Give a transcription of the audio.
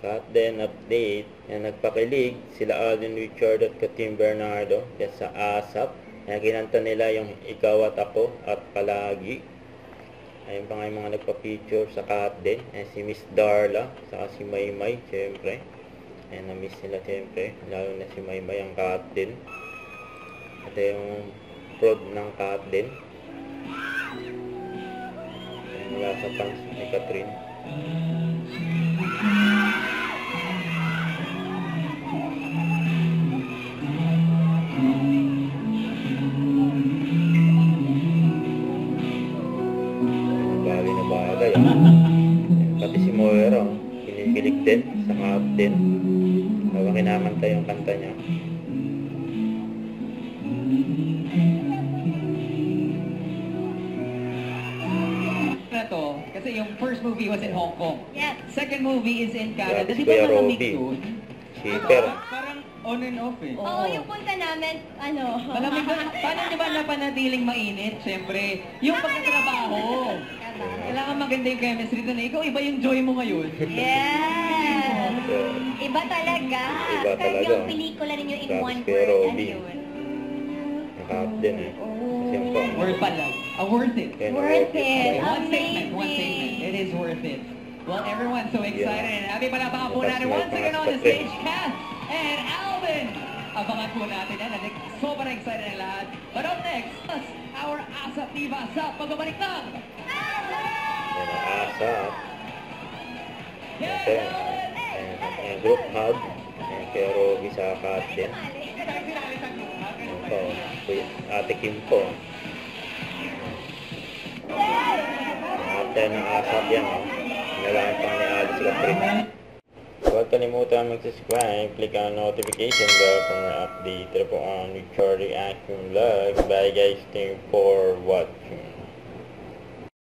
KathDen update. Yan, nagpakilig sila Alden, Richard at Kathryn Bernardo yan sa ASAP. Yan, kinanta nila yung Ikaw at Ako at Palagi. Ayun pa nga yung mga nagpa-feature sa KathDen. Yan, si Miss Darla, saka si Maymay, syempre. Yan, na-miss nila syempre. Lalo na si Maymay ang KathDen. Ito yung prod ng KathDen. Yan, mula sa fans ni Kathryn. Bagay na bagay. Pati si Moira, kinikilig din sa KathDen. Habang kinamanta yung kanta niya. Kasi yung first movie was in Hong Kong. Yes. Second movie is in Canada. Yeah, Di ba malamig doon? Cheaper. Parang on and off eh. Oo, yung punta namin, ano. Malamig doon. Paano di ba napanatiling mainit? Siyempre, yung pagkatrabaho. Kailangan maganda yung chemistry doon. Ikaw, iba yung joy mo ngayon. Yes. Iba talaga. Iba Kahit talaga. yung pelikula ninyo in one Kay word, ano Robby. yun? KathDen eh. Siyempre. Worth pala. Worth it. Worth it. One statement. Amazing. It is worth it. Well, everyone's so excited. Yeah. Happy palapakan po natin once again on the stage, Kath and Alden. Abangan po natin yan. Sobrang excited na lahat. But up next, our ASAP Diva sa pagbabalik ng Yan ang ASAP. Ito yung group hug. Yan kay Robby sa KathDen. Ito, Ate Kim po. Ate ng ASAP yan. Nalaman pang ni Alden si Kathryn. Huwag kalimutan mag-subscribe, click ang notification bell for more update po on Richard Reaction Vlog. Bye guys, thank you for watching.